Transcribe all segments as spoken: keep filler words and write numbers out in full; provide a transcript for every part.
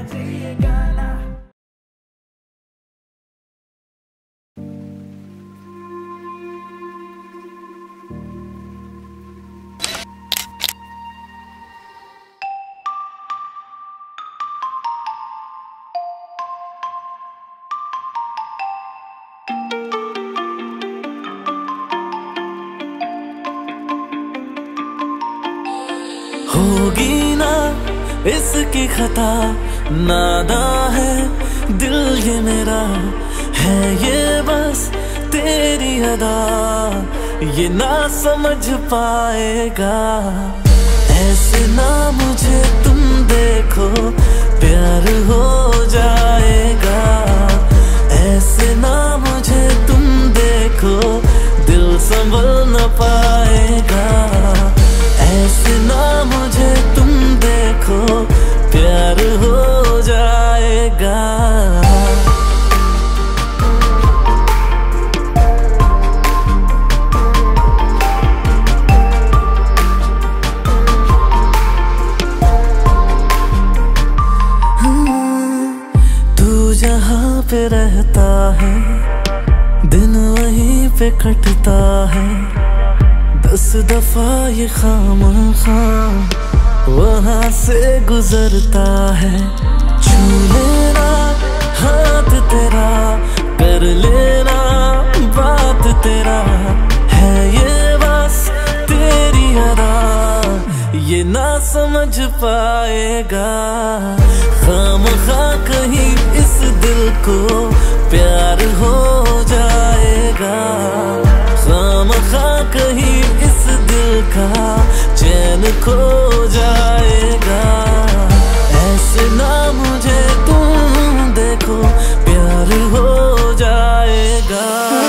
होगी ना इसकी खता, नादा है दिल ये मेरा, है ये बस तेरी अदा, ये ना समझ पाएगा। ऐसे ना मुझे तुम देखो, प्यार हो जाएगा। ऐसे ना मुझे तुम देखो, दिल संभल न पाएगा। ऐसे ना मुझे तुम देखो, प्यार हो जाएगा। तू जहाँ पे रहता है, दिन वहीं पे कटता है। दस दफा ये खामखां वहाँ से गुजरता है। छू लेना हाथ तेरा, कर लेना बात तेरा, है ये बस तेरी अदा, ये ना समझ पाएगा। खामखां कहीं इस दिल को प्यार हो जाएगा। खामखां कहीं इस दिल का चैन खो जाएगा। ऐसे ना मुझे तुम देखो, प्यार हो जाएगा।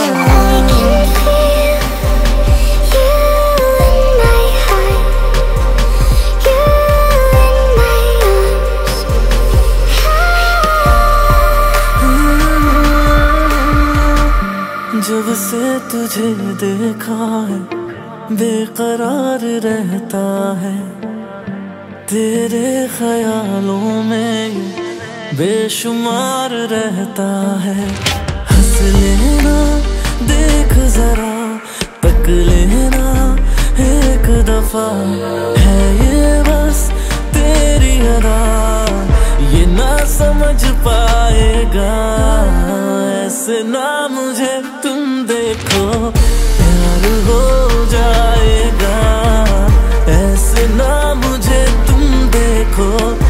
जब से तुझे देखा है, बेकरार रहता है। तेरे ख्यालों में बेशुमार रहता है। हंस लेना देख जरा, तक लेना एक दफा, है ये बस तेरी अदा, ये ना समझ पाएगा। ऐसे ना मुझे तुम देखो, प्यार हो जाएगा। ऐसे ना मुझे तुम देखो,